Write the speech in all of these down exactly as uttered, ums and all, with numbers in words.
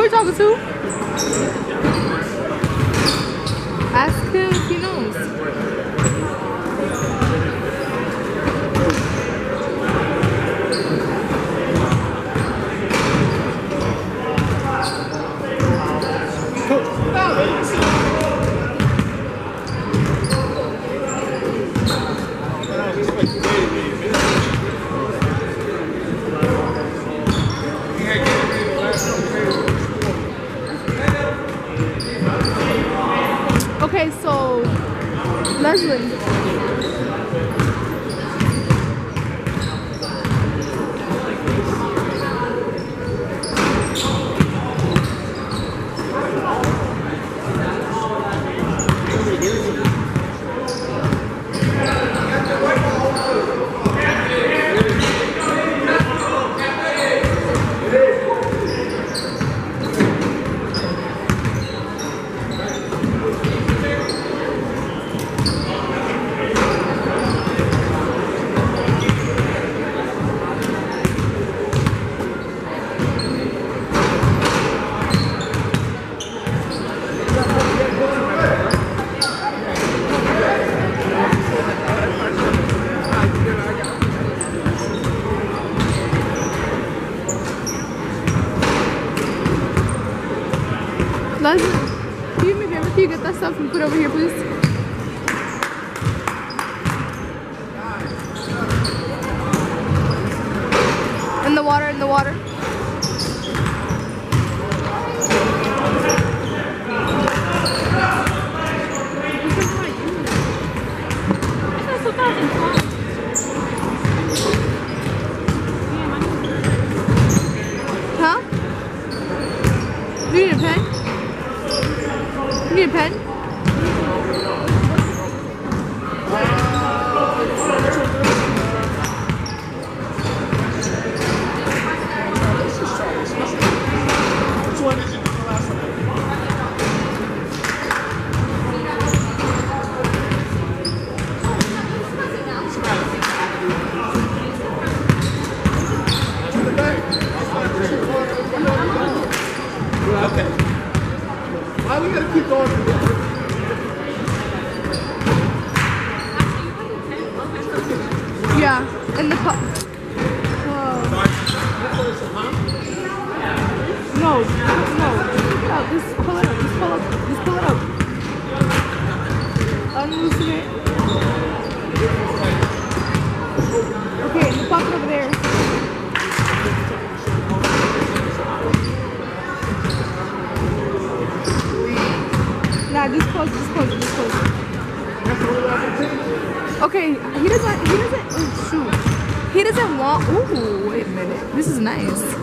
are you talking to? Ask him if he knows. Okay, so Leslie. Leslie, can you do me a favor? Can you get that stuff and put it over here, please? In the water, in the water. Huh? Do you need a pen? You need a pen? Okay. Why we gotta keep going? Yeah, in the cup. Whoa. No, no. No, just pull it up. Just pull up. Just pull it up. Unloosen it. Okay, in the pocket over there. Nah, just close, just close, just close. Okay, he doesn't, he doesn't, oh shoot. He doesn't want, ooh, wait a minute. This is nice.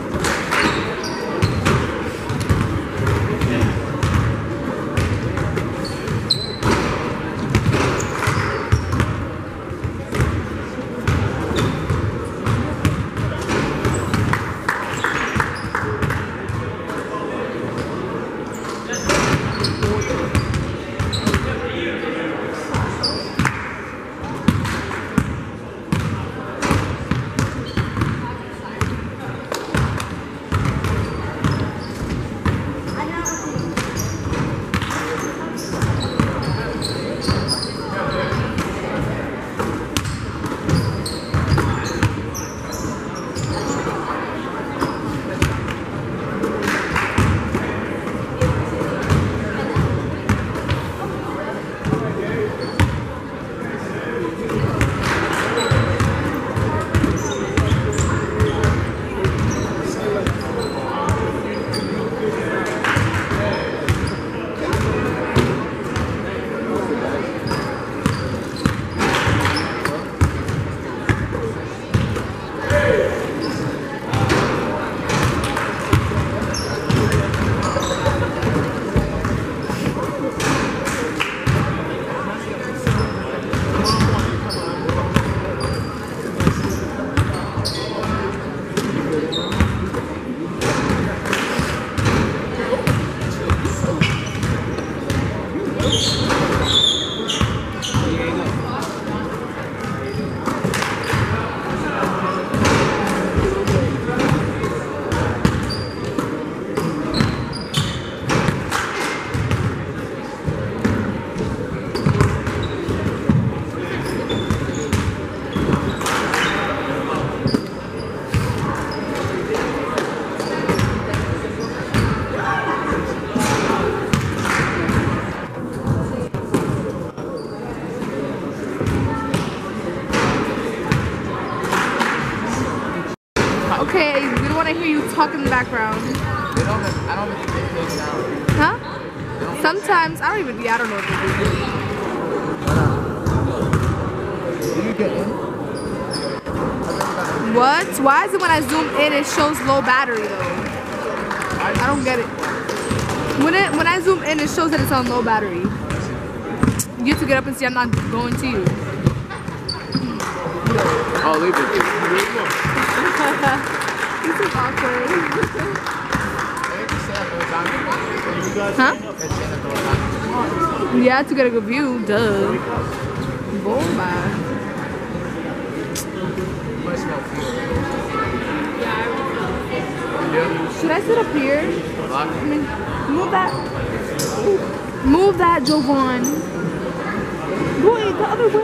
background. They don't. I don't think they take down. Huh? Sometimes I don't even. Yeah, I don't know what they do. Do you get in? What? Why is it when I zoom in it shows low battery though? I don't get it. When it when I zoom in it shows that it's on low battery. You have to get up and see. I'm not going to you. Oh, leave it. This is awkward. Huh? Yeah, to get a good view. Duh. Boy, bye. Should I sit up here? I mean, move that. Move that, Jovan. Boy, the other way.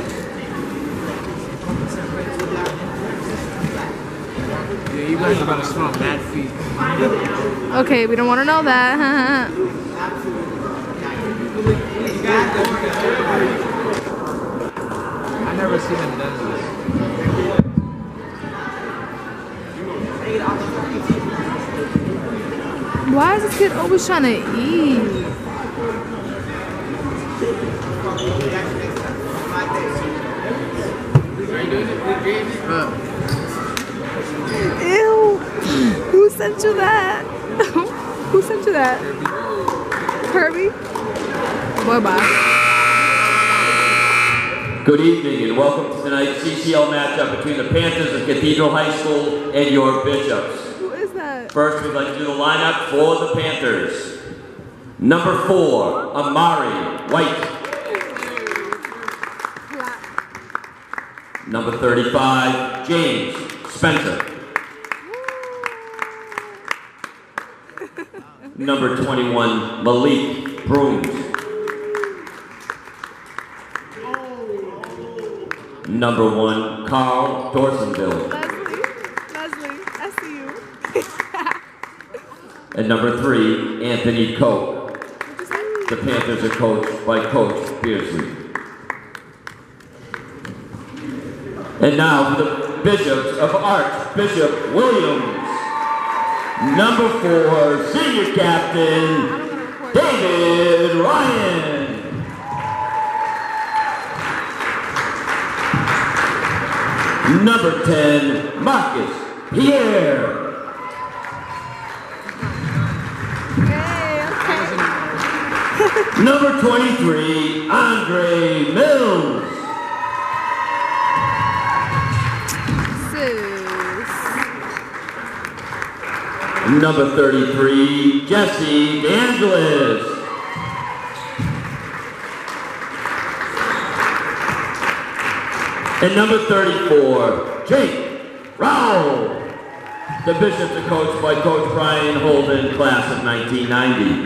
Yeah, you guys are about to smell mad feet. Okay, we don't want to know that. I never seen them done this. Why is this kid always trying to eat? Ew! Who sent you that? Who sent you that? Kirby? Bye bye. Good evening and welcome to tonight's C C L matchup between the Panthers of Cathedral High School and your Bishops. Who is that? First, we'd like to do the lineup for the Panthers. Number four, Amari White. Number thirty-five, James Spencer. Number twenty-one, Malik Brooms. Number one, Carl Dorsonville. Leslie. Leslie. I see you. And number three, Anthony Koch. The Panthers are coached by Coach Beardsley. And now for the Bishops of Archbishop Williams. Number four, Senior Captain, David Ryan. Number ten, Marcus Pierre. Hey, okay. Number twenty-three, Andre Mills. Sis. Number thirty-three, Jesse DeAngelis. And number thirty-four, Jake Rowell. The Bishops are coached by Coach Brian Holden, class of nineteen ninety.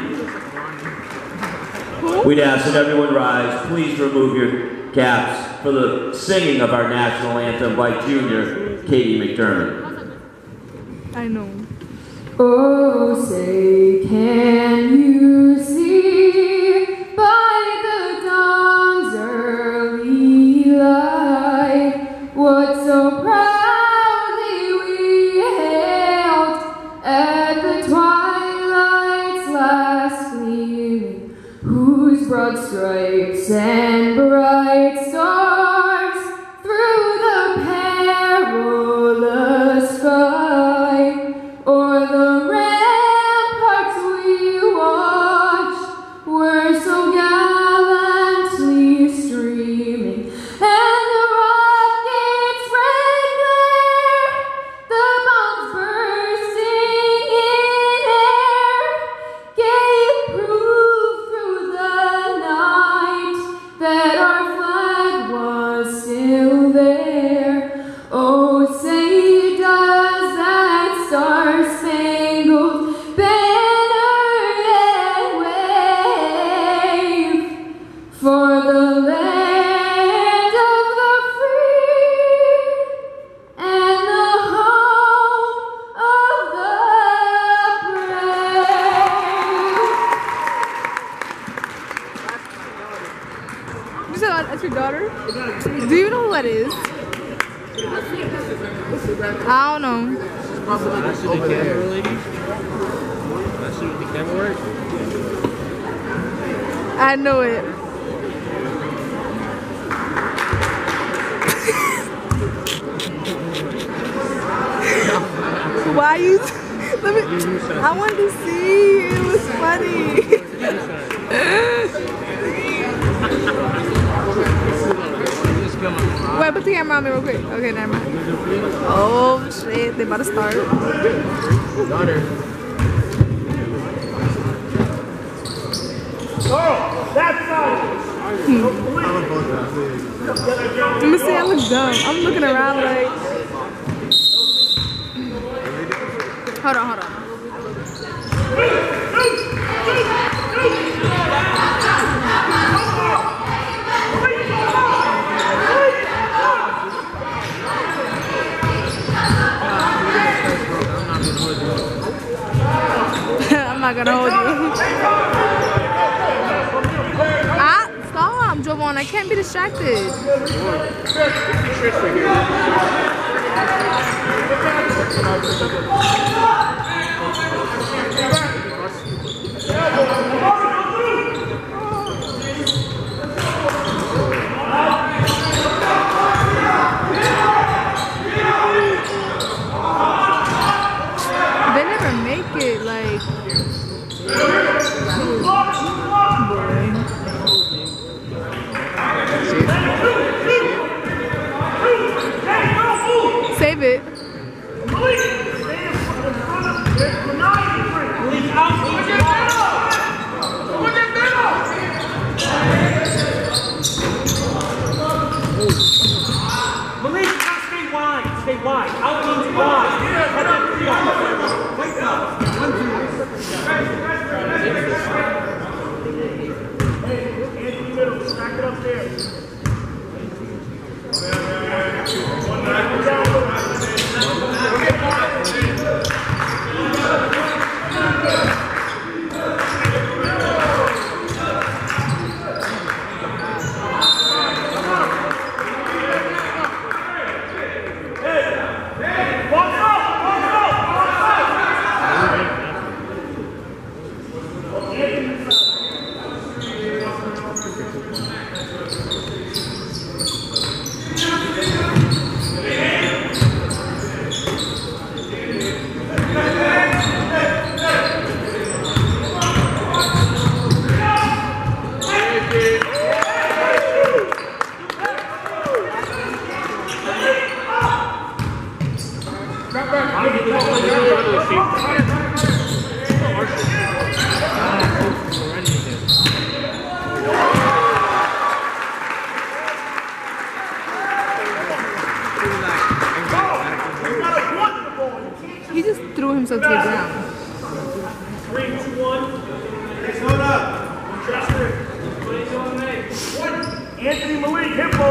We'd ask that everyone rise. Please remove your caps for the singing of our national anthem by junior Katie McDermott. I know. Oh, say, can you see by the dawn's early light what so proudly we hailed at the twilight's last gleaming, whose broad stripes and bright stars through the perilous fight o'er the ramparts we watched were so gallantly streaming, and the rockets' red glare, the bombs bursting in air, gave proof through the night that our flag was still there. Oh, say does that star-spangled banner yet wave for the land of the free and the home of the brave. You said that's your daughter? Do you know who that is? I don't know. probably like That's over the there. camera lady. That's the camera work. I know it. Why you? Let me. I wanted to see. It was funny. Wait, put the camera on me real quick. Okay, never mind. Oh shit, they about to start. Daughter. Let me see, I look dumb. I'm looking around like. Hold on, hold on. I'm not gonna hold you. Ah, stop, Jovan. I can't be distracted. They never make it like. Save it. Malik, you gotta stay wide. Stay wide. Out means wide. Wake up. Hey, Anthony middle. Stack it up there. He just threw himself to the ground. Three, two, one. Hold up. Anthony Malik, hippo.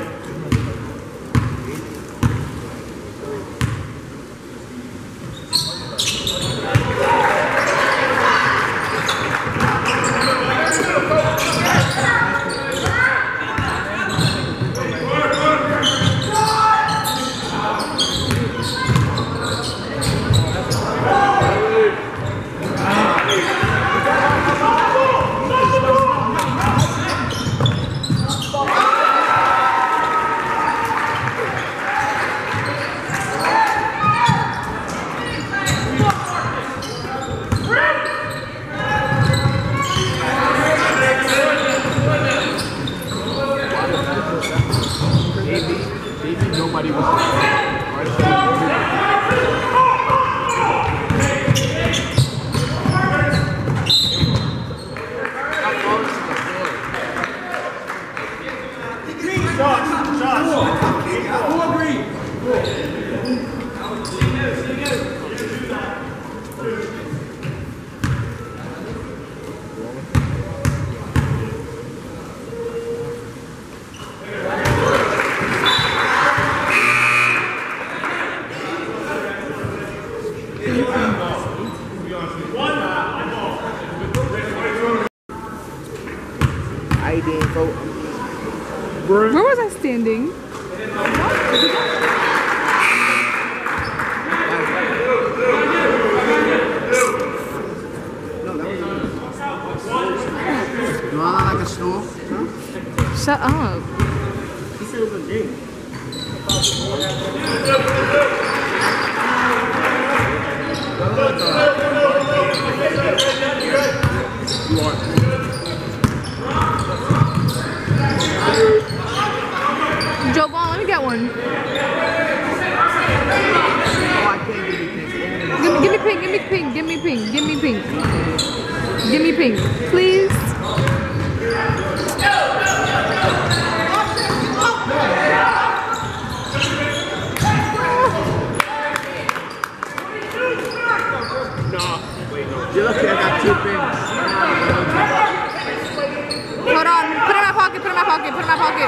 Nobody was Where was I standing? a stool? Huh? Shut up. He said it was a date. You are. Joe Ball, let me get one. Oh, I can't give you pink. Give me, give me pink, give me pink, give me pink, give me pink. Give me pink, please. You're lucky I got two pins. Hold on, put it in my pocket, put it in my pocket, put it in my pocket.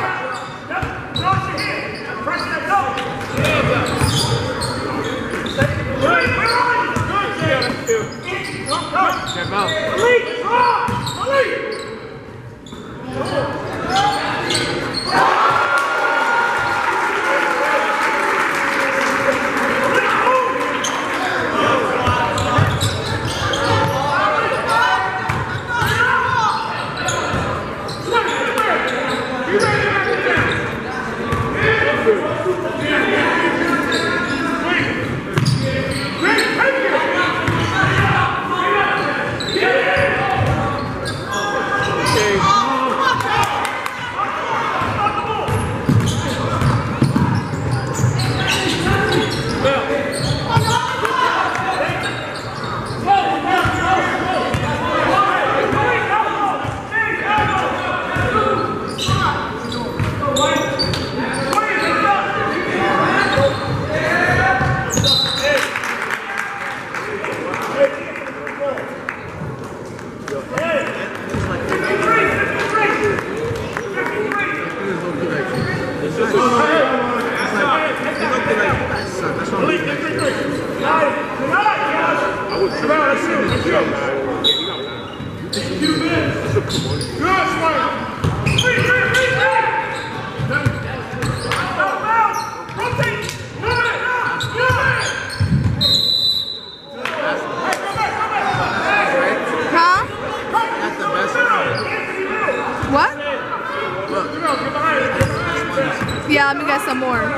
Yeah, let me get some more.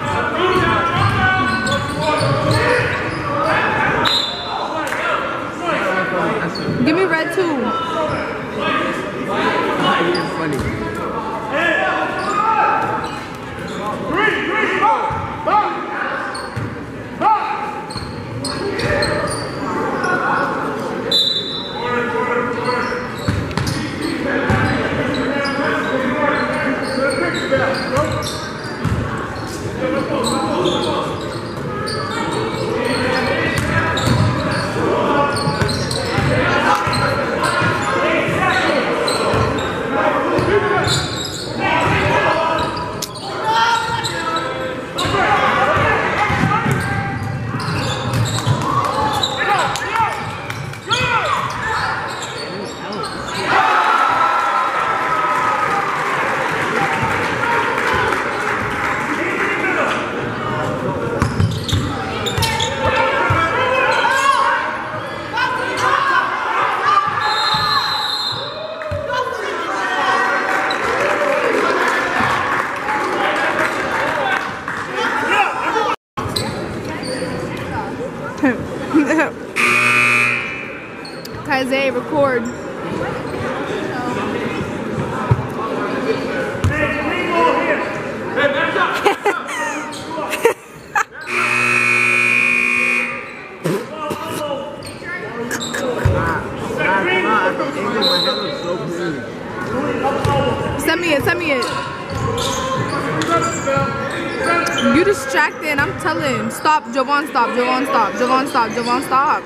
Give me red too. You're funny. Three, three, four, five, five. Isaiah, record. Send me it, send me it. You distracted, I'm telling. Stop, Jovan, stop, Jovan, stop, Jovan, stop, Jovan, stop.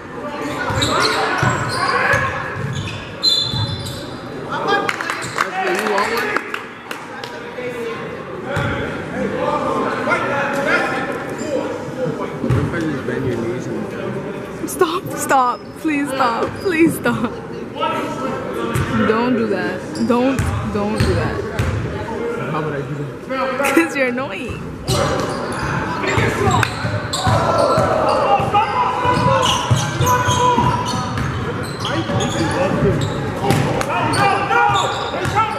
Stop, stop, please stop, please stop. Don't do that. Don't, don't do that. How would I do that? Because you're annoying. No, no, no!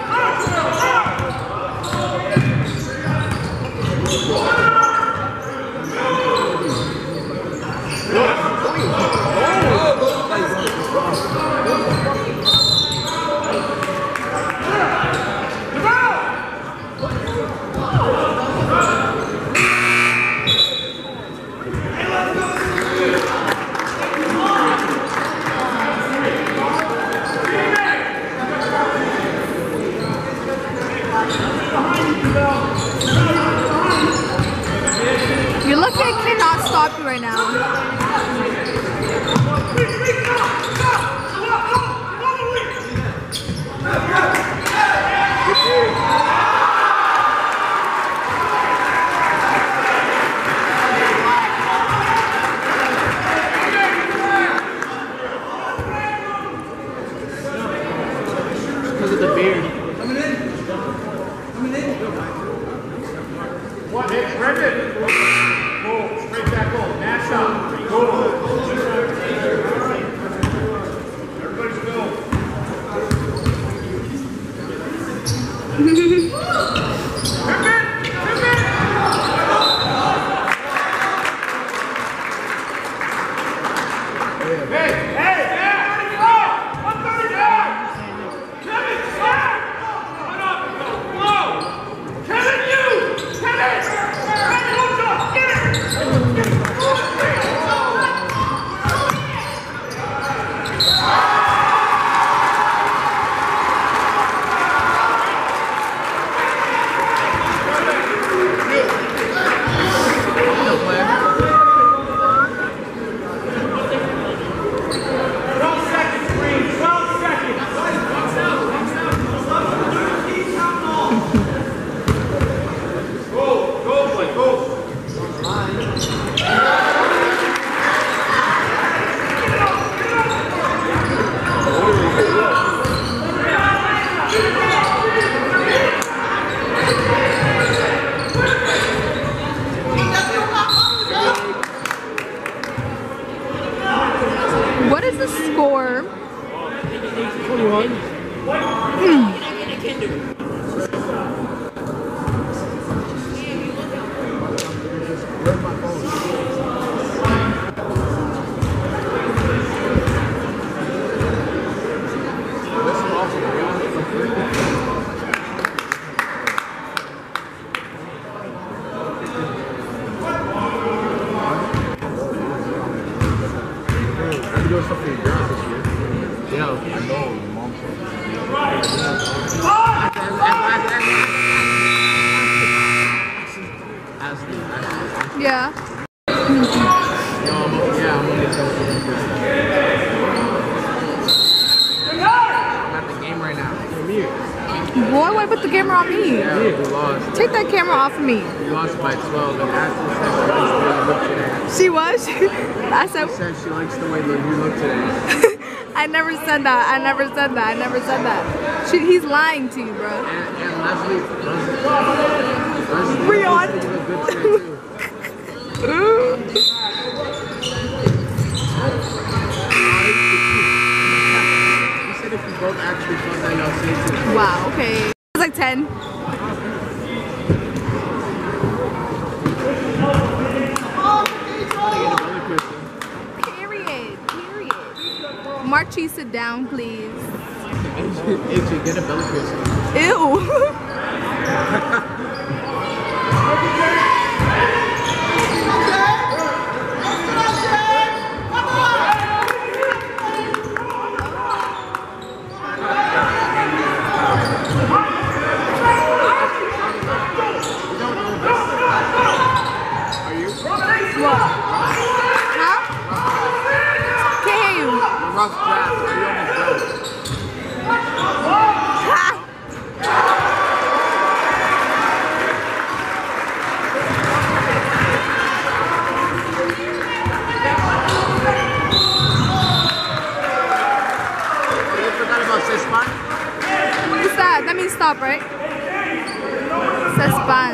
because of the beard. Coming in. Coming in. What? Hey, Brendan. Go. Straight back goal. Mash up. Go. Everybody's go. Hey, hey, hey! one thirty-five! Kevin, stop! Run up! Whoa! Kevin, you! Kevin! Kevin, hold up! Get it! Get it! What is the score? twenty-one. Mm. Yeah. Boy, why put the camera on me? Yeah, we lost. Take that camera off of me. We lost by twelve, and Ashley said She was? I said, she said she likes the way that you look today. I never said that. I never said that. I never said that. She, he's lying to you, bro. And, and Leslie, Leslie, Leslie, Rion. you look good today, too. He said if you both actually felt that y'all say today. Wow, okay. It's like ten. Period. Period. Marchie, sit down, please. A J, get a belly piercing. Ew. Rough draft. Are you almost done? You forgot about Sespan? What's that? That means stop, right? Sespan.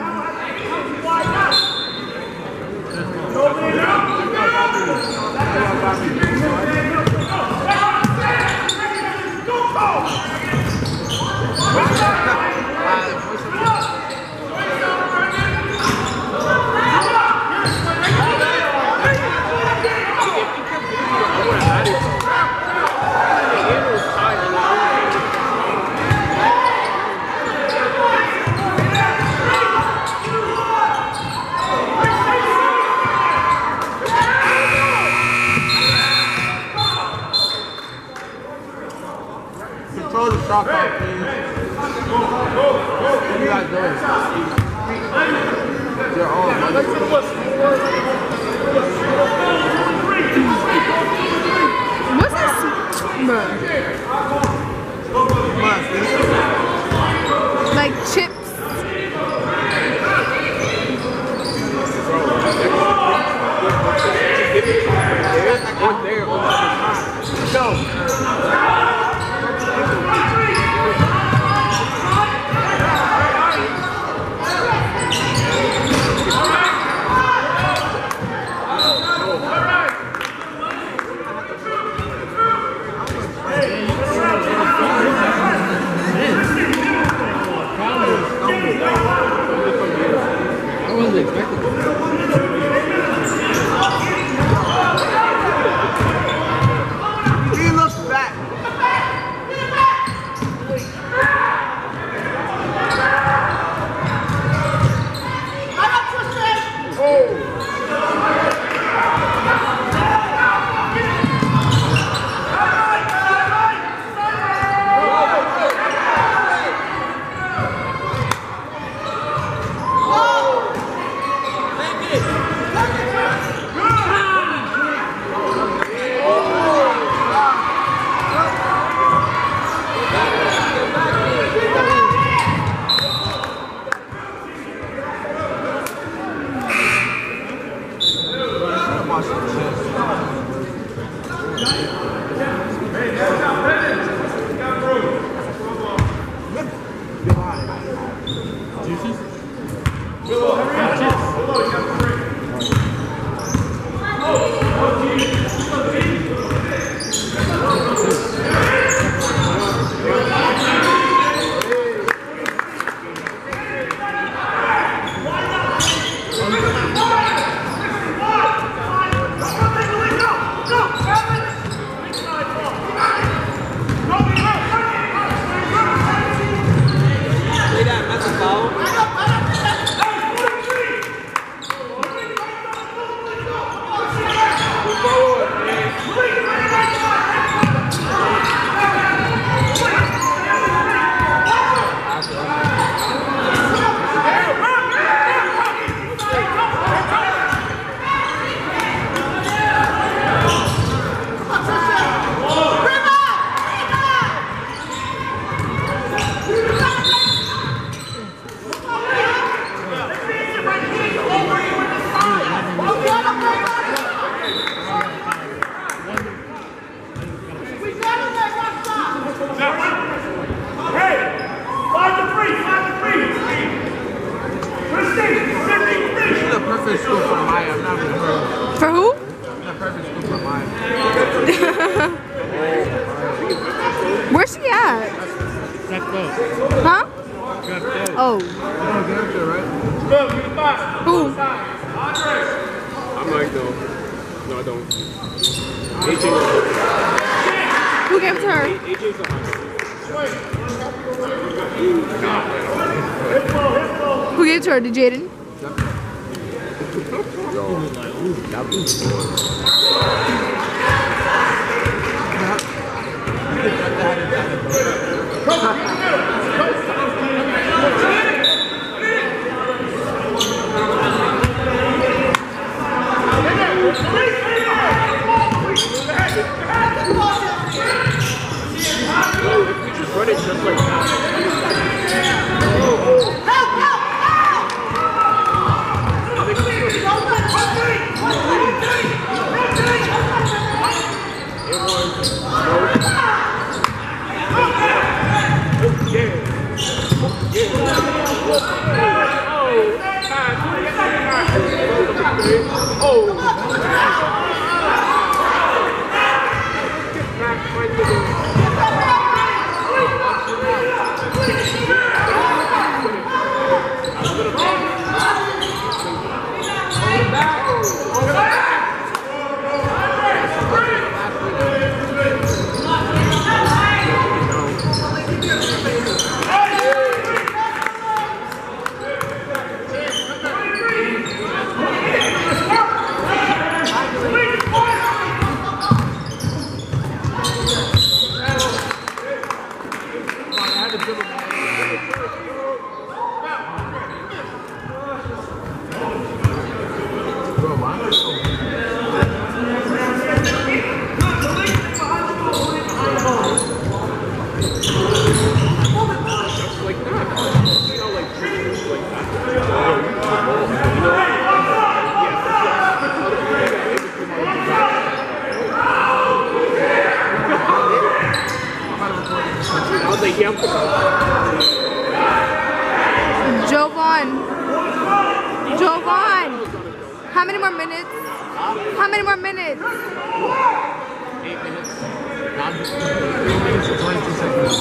Control the shot clock, please. What are you guys doing? You're all What's this? Bruh. Like chips. Go. Hey! Five to three! Five to three! Christine! Fifty! This is a perfect school for Maya. I'm not even her. For who? This is a perfect school for Maya. Where's she at? Huh? Oh. Good, we five. Who? I'm like, no. No, I don't. A J. Who gave it to her? A J's a hundred. Who gave it to her? Did Jaden? Run it just like that. Jovan. Jovan. How many more minutes? How many more minutes? Eight minutes. Three minutes and twenty-two seconds.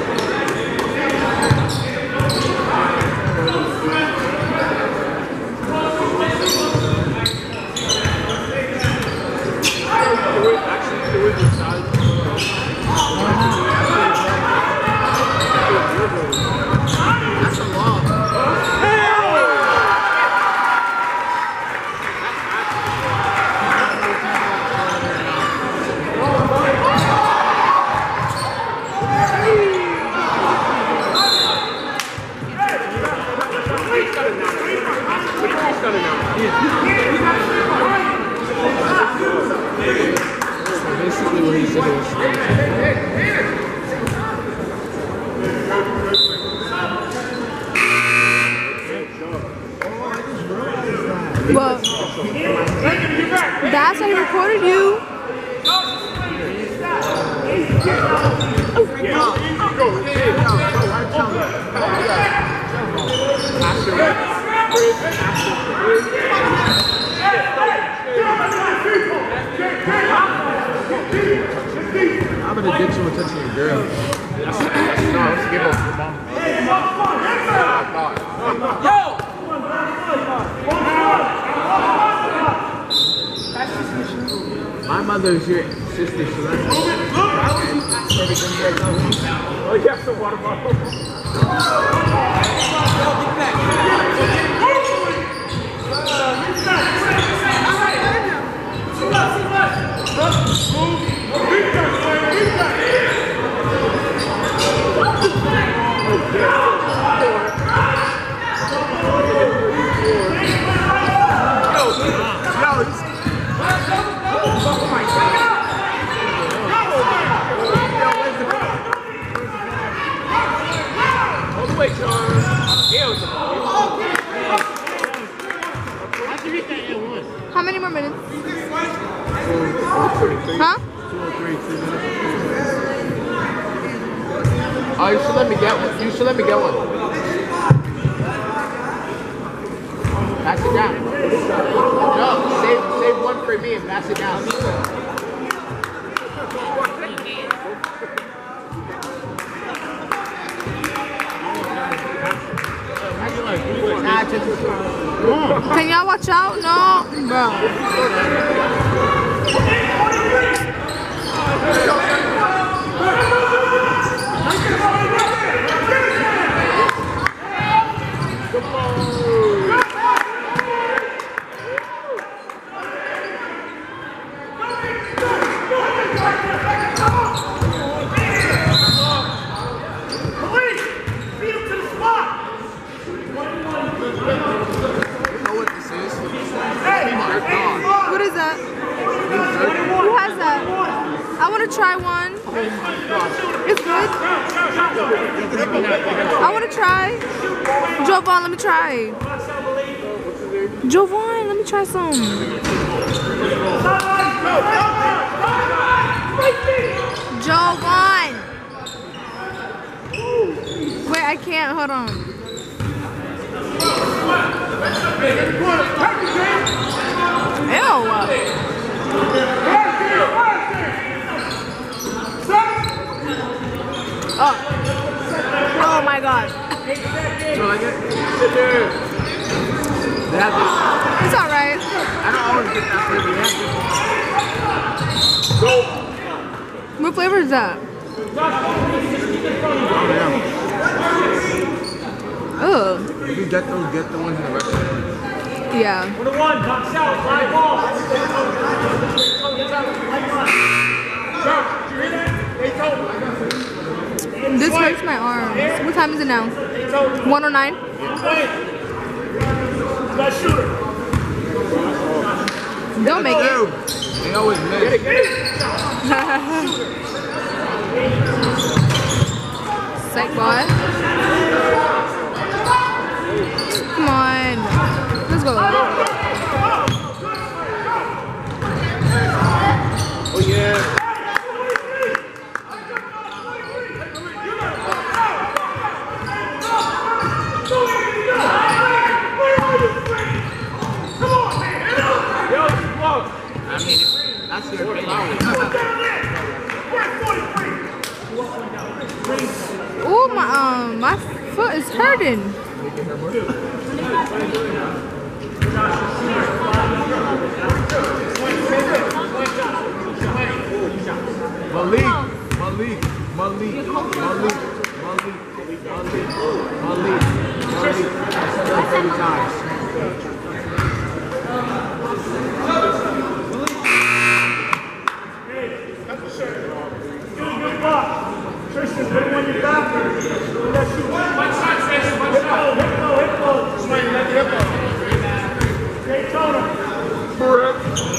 Basically what he said was Well, that's how he recorded you. I'm an addiction with touching a girl. That's, that's no, let's give up. Yo! My mother is your sister, so that's Oh, you have some water bottle. Oh, you should let me get one. You should let me get one. Pass it down. No, save, save one for me and pass it down. Can y'all watch out? No, bro. What is that? Who has that? I want to try one. It's good. I want to try. Jovan, let me try. Jovan, let me try some. Jovan. Wait, I can't. Hold on. Ew. Oh. Oh my god. Do you like it? Sit there. They have this. It's alright. I don't always get that flavor. They have this. What flavor is that? Ugh. If you get those, get the ones in the restaurant. Yeah. One to one, box out, live ball. This hurts my arms. What time is it now? one oh nine? Don't make it. They always miss. Get it, get it. Psych boy. Come on. Let's go. Oh yeah. I mean, that's your Oh my um my foot is hurting. Malik, Malik, Malik, Malik, Malik, Malik, Malik, Malik, Malik. I said that thirty times. Tristan, put him on your back. Let's shoot. One shot, Tristan. One shot. Hip low, hip low. Swing, let the hip low. Daytona. Correct.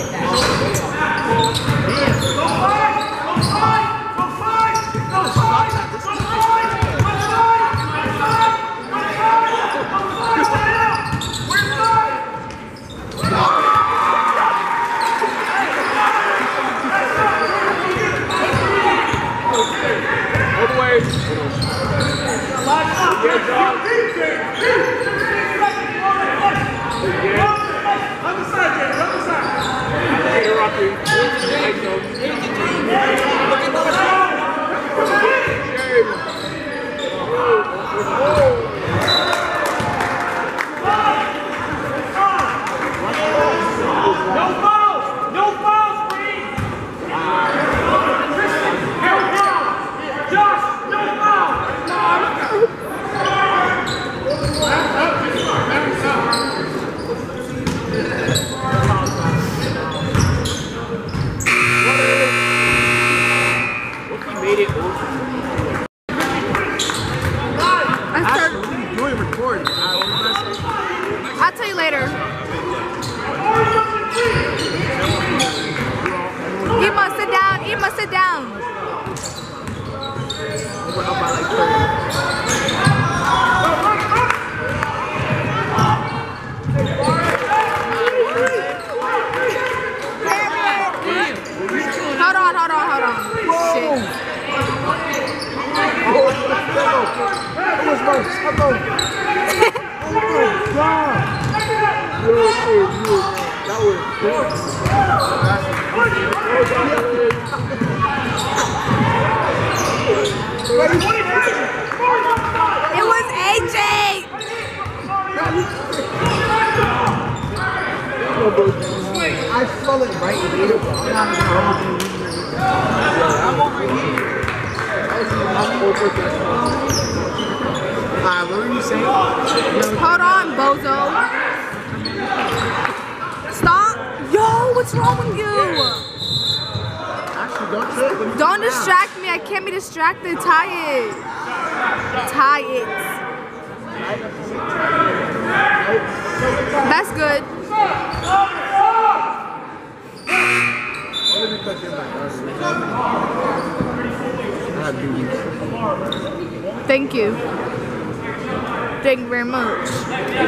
Go five. Go five. Go five. Go five. Go five. Go five. Go five. Go five. Go five. Go five. We're five. All the way. Good job. Other side, James. Other side. Hey, Rocky. Nice job. No fouls. No fouls, please. Tristan, carry down. Josh, no foul. Made it over. I start, What are you doing recording? I'll tell you later. Ema, sit down. Ema, sit down. We're up by like thirty. Hold on, hold on, hold on. Shit. was my second. Oh my God. Yo, hey, you. That was good. It was A J. I felt it right here. I'm over here. Alright, what were you saying? Hold on, bozo. Stop. Yo, what's wrong with you? Actually, don't trip. Don't distract me. I can't be distracted. Tie it. Tie it. That's good. Thank you. Thank you very much. I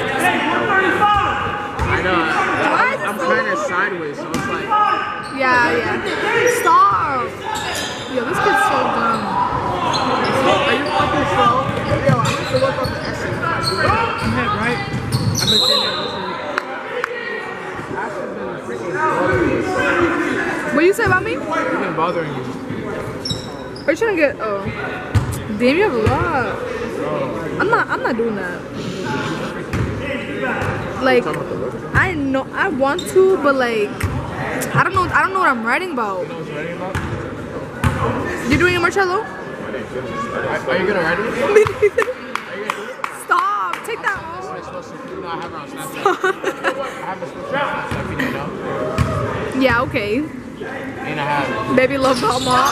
know. I, I'm kind of sideways, so it's like. Yeah, yeah. Stop. Yo, this kid's so dumb. Are you fucking slow? Yo, I have to work on the essay. I'm head right. I've been sitting there listening. What you say about me? I've been bothering you. Are you trying to get? Oh, damn, you have a lot. I'm not. I'm not doing that. Like, I know I want to, but like, I don't know. I don't know what I'm writing about. You know what you're writing about? You're doing a Marcello? Are, are you gonna write it? Stop. Take that off. No, I have it on Snapchat. I have a Snapchat, you know. Yeah. Okay. And I have it. Baby love mama.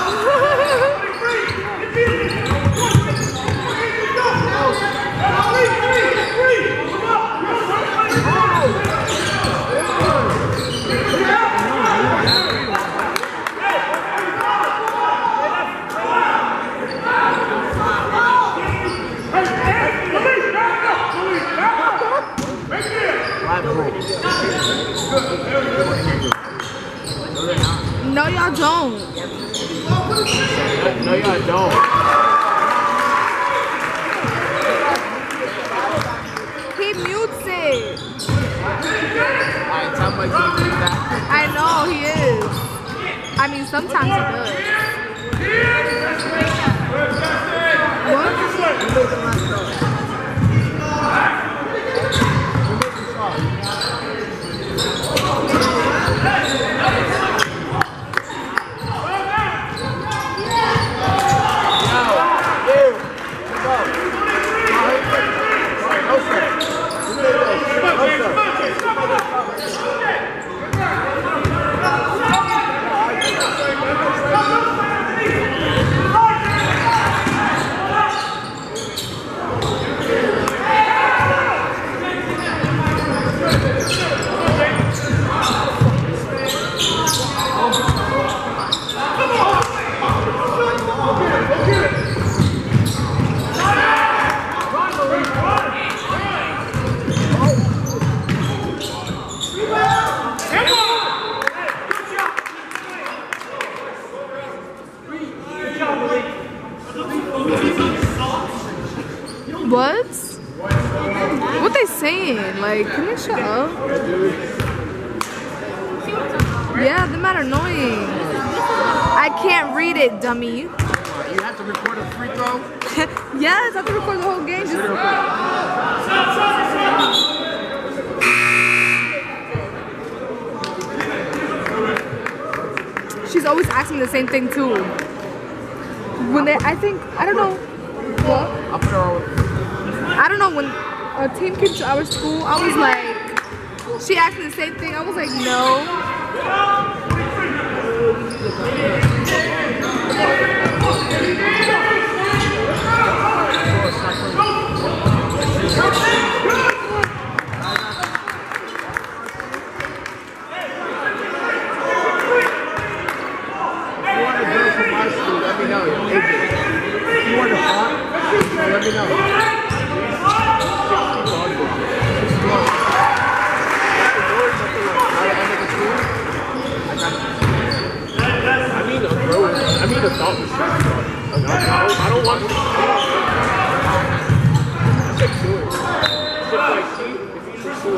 No, y'all don't. No, y'all don't. He mutes it. Alright, tell my kid to do that. I know he is. I mean, sometimes he does. What? What? What they saying? Like, can you shut up? Yeah, they're not annoying. I can't read it, dummy. You have to record a free throw? Yes, I have to record the whole game. Just... She's always asking the same thing too. When they, I think, I don't know. What? I'll put her on. I don't know, when a team came to our school, I was like, she asked me the same thing. I was like, no. Let me know. If you want to talk, let me know. I mean, I mean, adult. I don't, I don't want.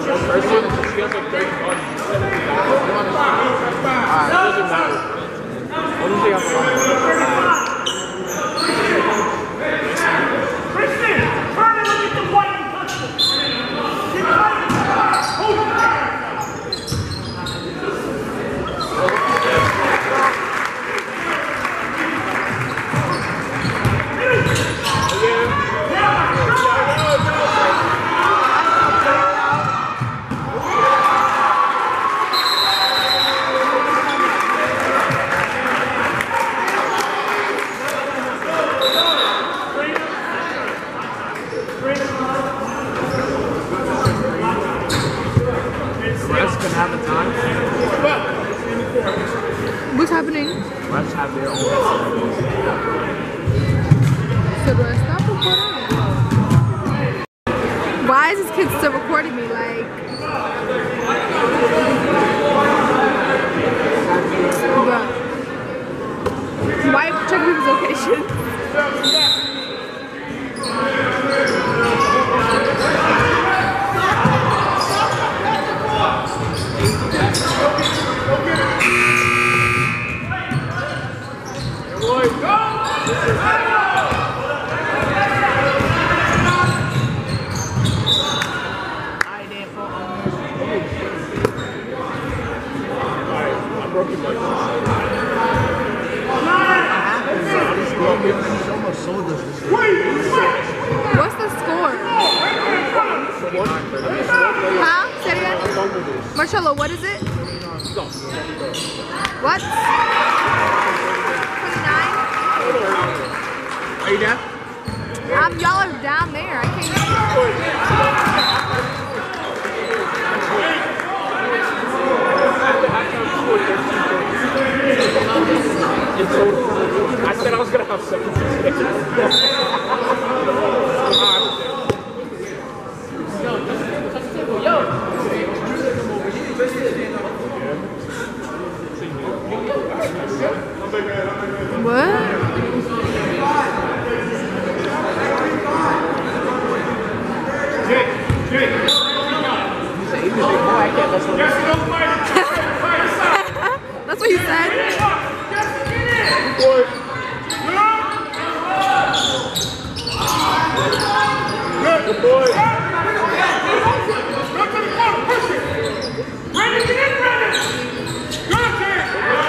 person, she has like thirty funds. Alright, it doesn't matter. What do you think I'm Christian, turn and look at the white and touch it. Keep fighting. Hold it. What's happening? Let's have their own. So do I stop recording? Why is this kid still recording me? Like, bruh. Why check people's location? What's the score? Huh? Say it again? Marcello, what is it? What? twenty-nine? Are you there? Um, y'all are down there. I can't see. I said I was gonna have seventy-six. What? That's what you said? Good boy. Brandon, get in, Brandon. Good kid.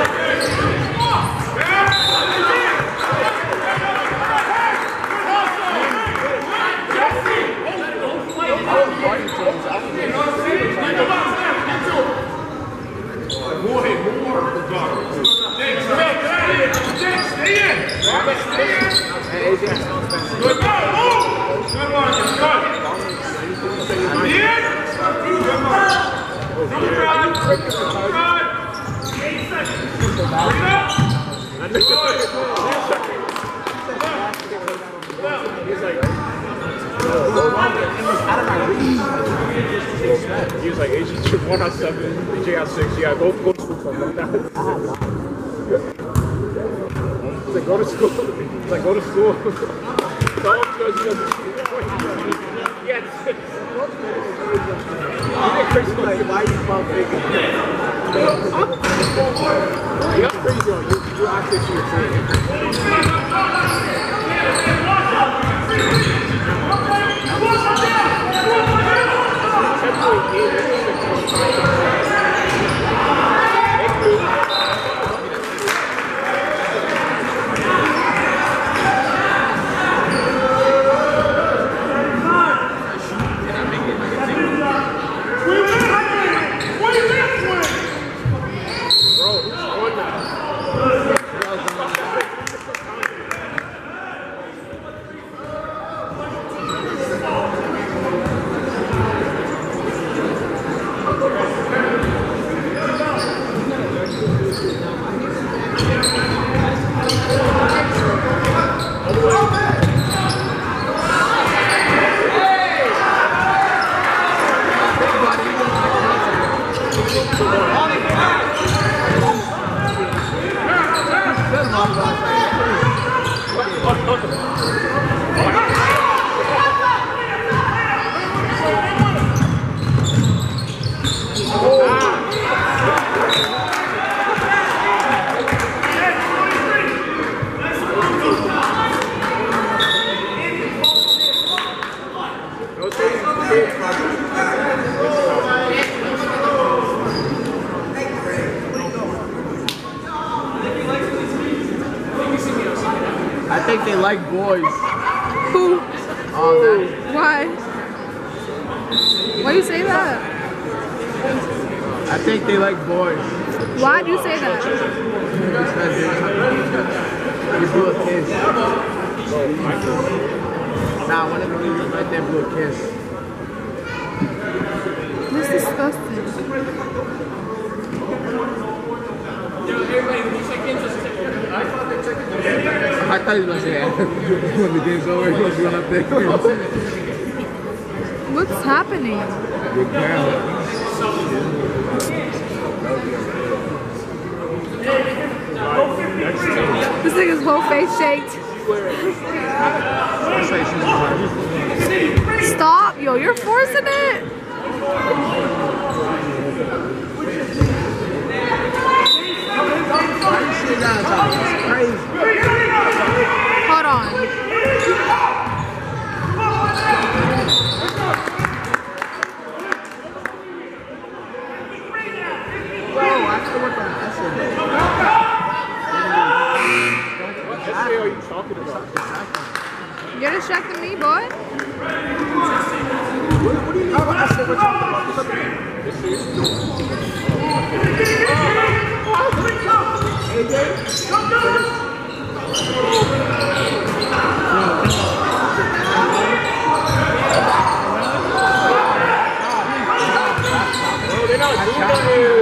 More, more. Stay in. Stay in. Good go. Good one. Good. In. Good one. Number five. Number five. Eight seconds. Bring it up. Good. He's like, he was like, H G one on seven, J got six. Yeah, go go to school something like that. He's like, go to school. He's like, go to school. So all he goes, he goes, yeah, it's Like, why you pump thinking? You're crazy on you. You actually should say boys. Who? All that. Why? Why do you say that? I think they like boys. Why do you say that? You blew a kiss. Nah, one of the niggas right there blew a kiss. This is disgusting. I thought he was going to say that. When the game's over, he was going up there. What's happening? Good girl. This nigga's whole face shaked. Stop, yo, you're forcing it. Hold on. You're distracting me, boy. What do you mean? I said we're talking about something. A J? They're not doing it.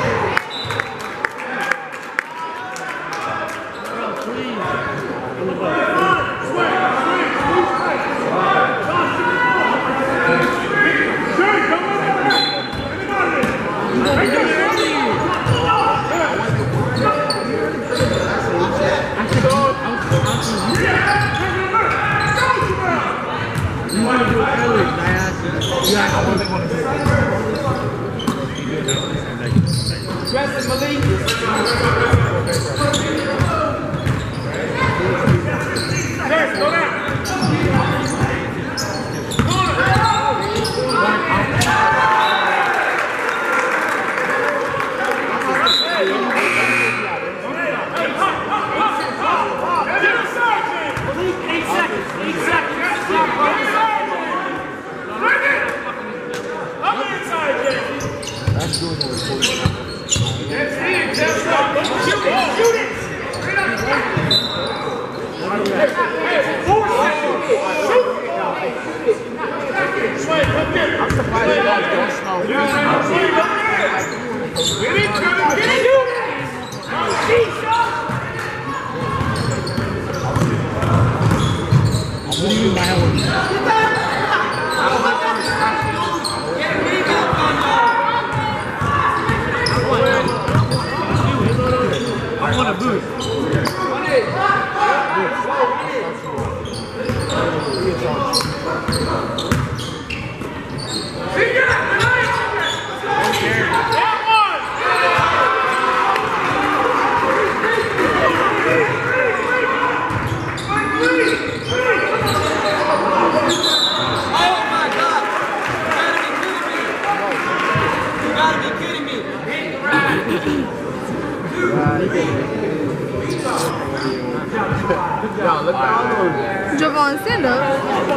Javon, stand up.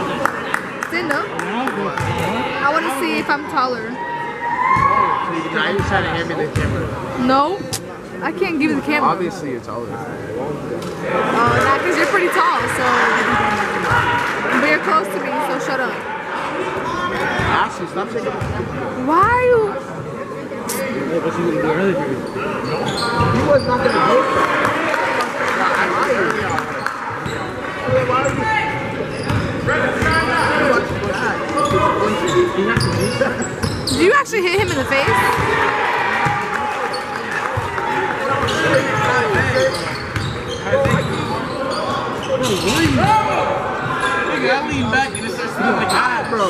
Stand up. I want to see if I'm taller. Now you're trying to hand me the camera. No, I can't give you the camera. Obviously you're taller. Oh, nah, because you're pretty tall, so. But you're close to me, so shut up. Ashley, stop shaking. Why are you? He was not going to do that. Did you actually hit him in the face? I lean back and it starts to look like ah, bro.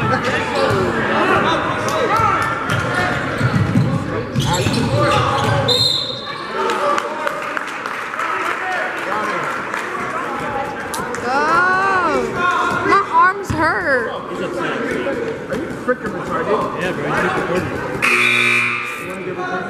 Oh, my arms hurt. Are you freaking retarded? Yeah, bro, you keep recording. You want to get retarded?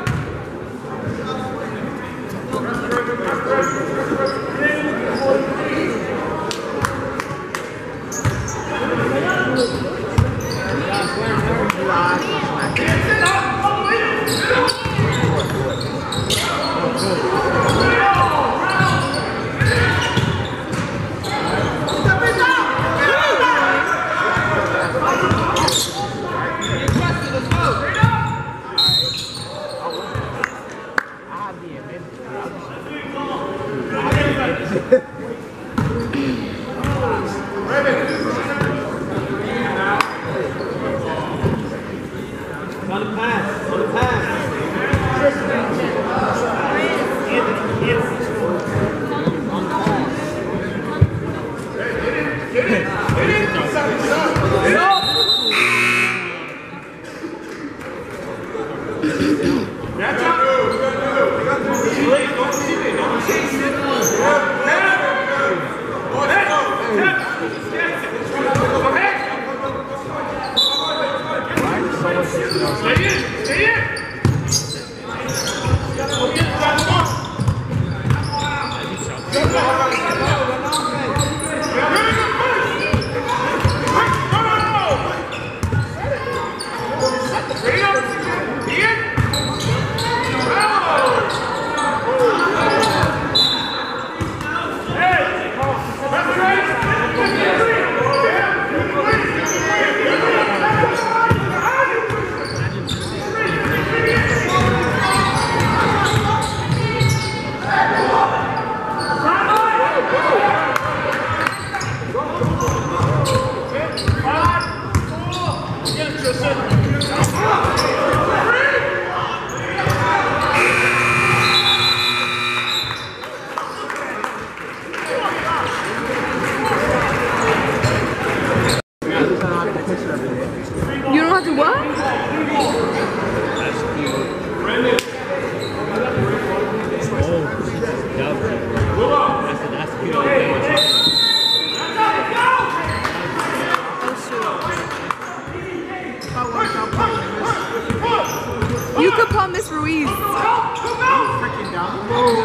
Luis Ruiz. Freaking down low.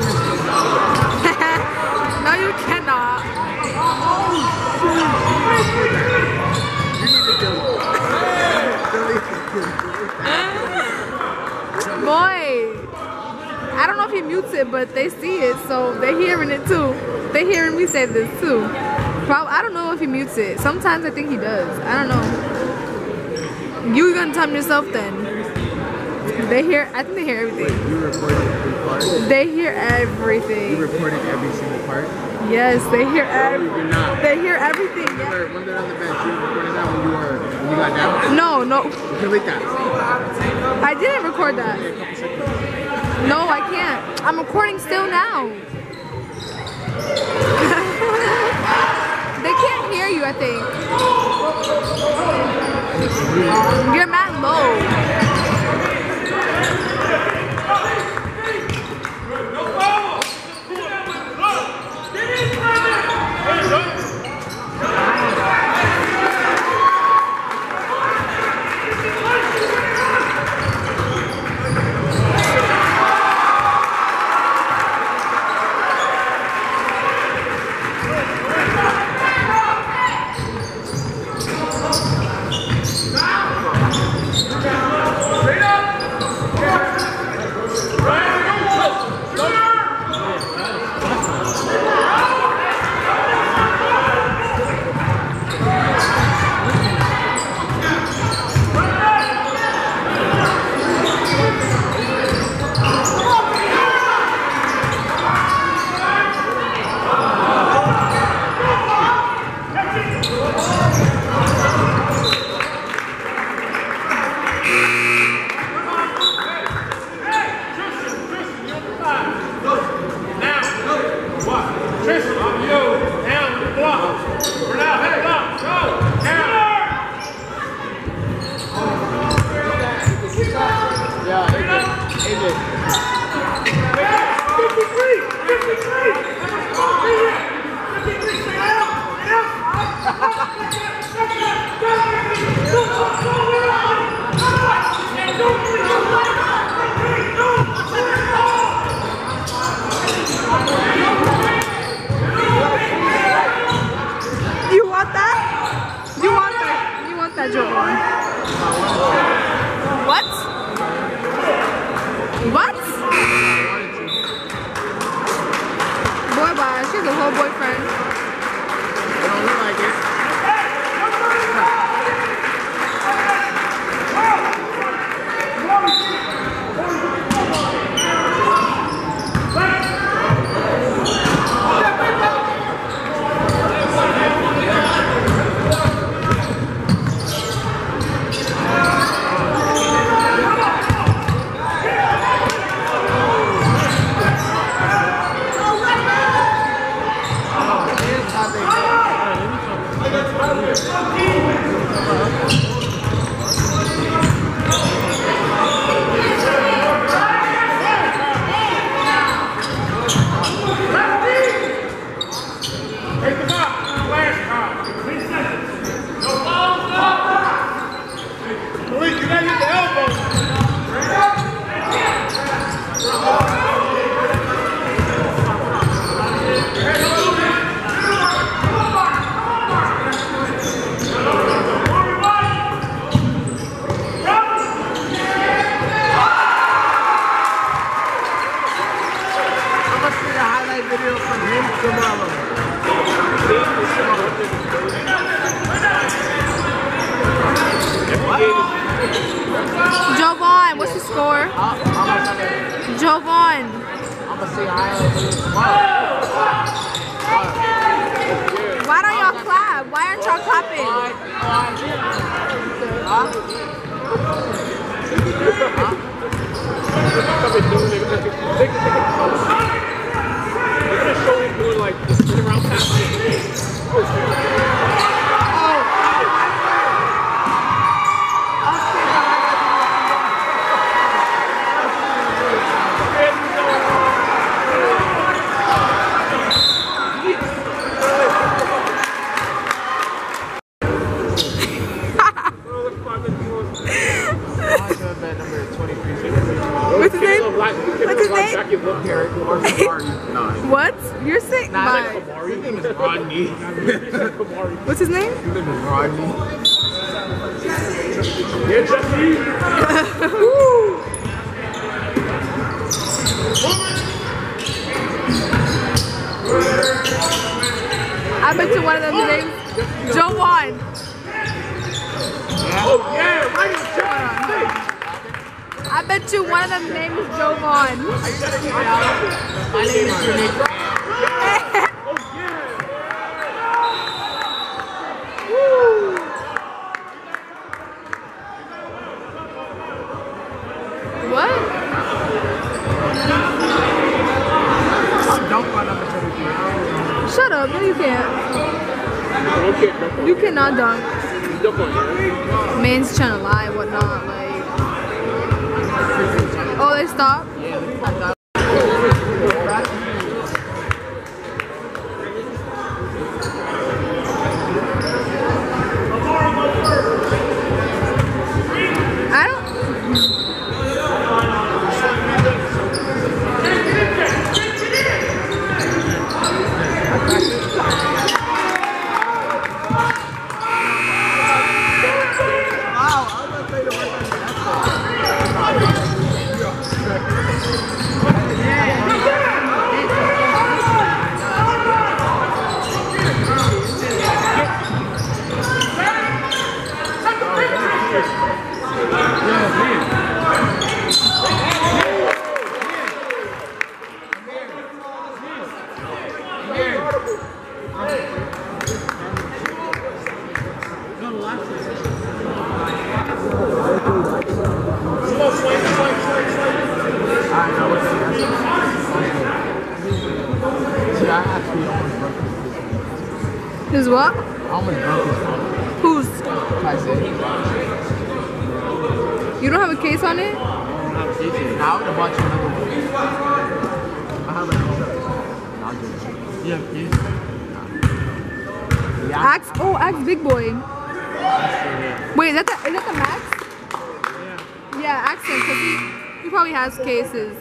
No, you cannot. Boy, I don't know if he mutes it, but they see it, so they're hearing it too. They're hearing me say this too. Probably, I don't know if he mutes it. Sometimes I think he does. I don't know. You gonna tell me yourself then? They hear. I think they hear everything. You recorded every part. They hear everything. You recorded every single part. Yes, they hear everything. No, you're not. They hear everything. Remember, when they're on the bench, you recorded that when you were when you got down. No, no. You can leak that. I didn't record that. A couple seconds. No, I can't. I'm recording still now. They can't hear you, I think. You're mad low. Jovan, what's the score? Jovan. Why don't y'all clap? Why aren't y'all clapping? They're gonna show him doing like the spin around pass. What's his Kamari. No. What? You're saying Nah, my. his name is Rodney. What's his name? His name is Rodney. Yeah, Jesse. Woo. I bet you one of them names Joe Juan. Oh, yeah, right in the I bet you one of them names is Joe Juan. My name is Unique. What? I'm dunk on number thirty-three. Shut up. No, you can't. You cannot dunk. Man's trying to lie and whatnot. Like, oh, they stopped? I don't. Is what? I'm gonna dunk his phone. Whose? I said. You don't have a case on it? I would have bought you another one. I have another one. Yeah, please. Yeah. Axe. Oh, Axe Big Boy. Wait, is that the, is that the Max? Yeah. Yeah, Axe him, because he, he probably has cases.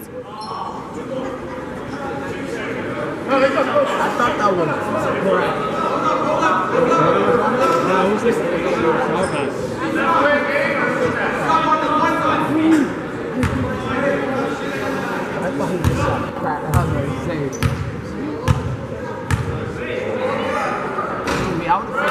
I thought that was correct. who's this? I thought he just shot crack. I was going to say. We out the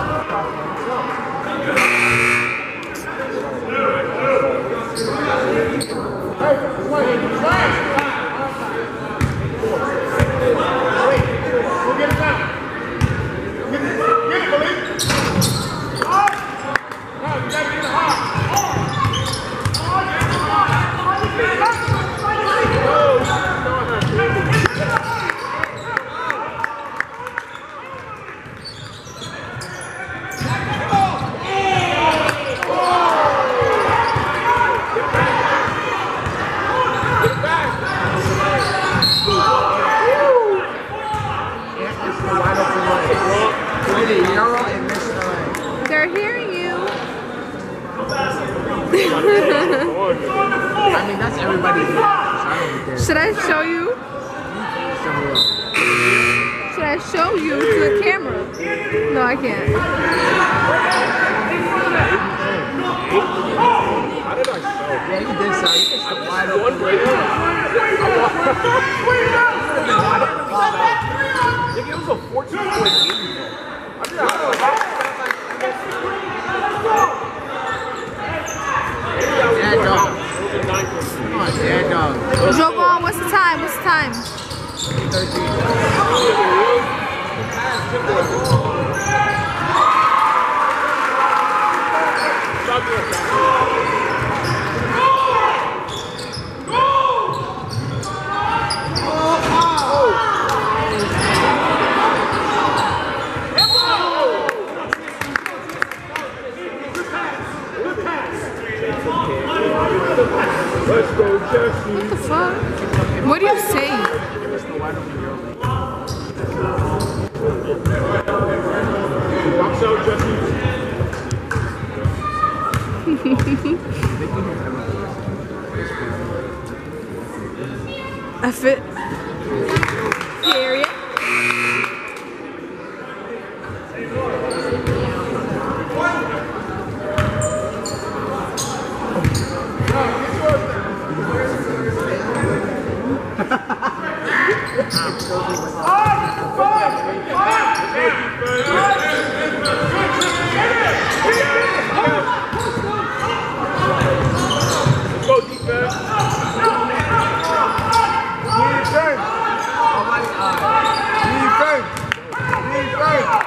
They're hearing you. I mean, that's everybody here. Should I show you? Should I show you to the camera? No, I can't. How did I show? Yeah, you did so. You just the wide open. It was a fourteen point game. I mean, I don't know how. Yeah, dog. Come on, yeah, dog. Jovan, what's the time? What's the time? Let's go, Jesse. What the fuck? What are you saying? Box out, Jesse. I fit. Go defense. Defense. Defense. Defense.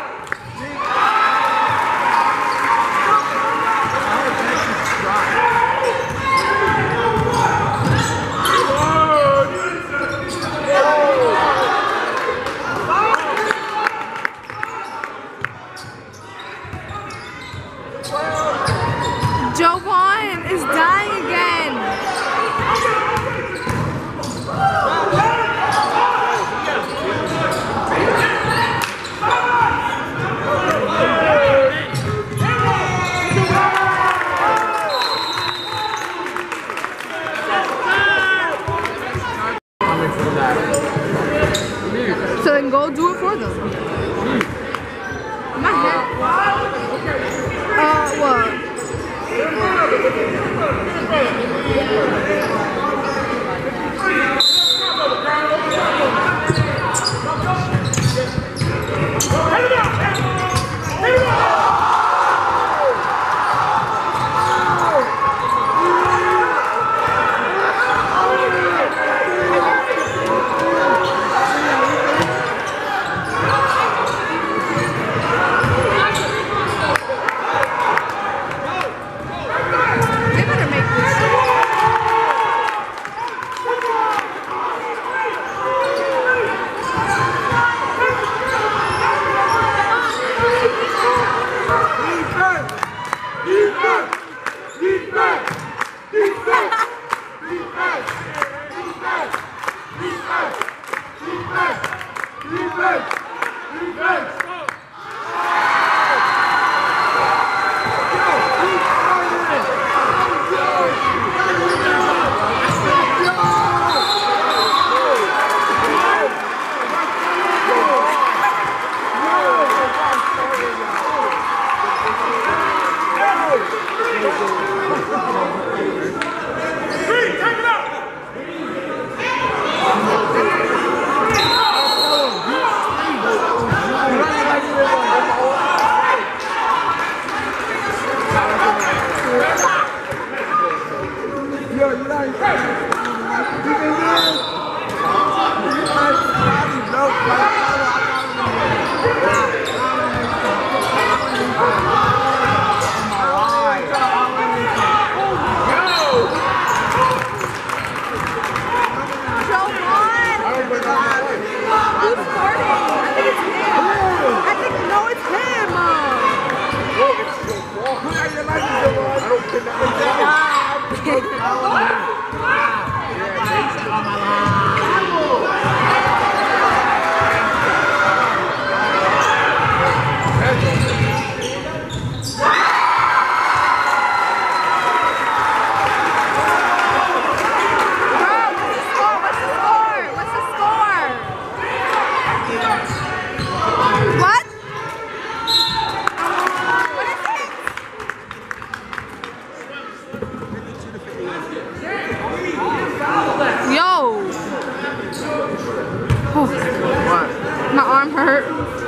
Jovan is dying again. So then go do it for them. My head. Uh, what? My arm hurt.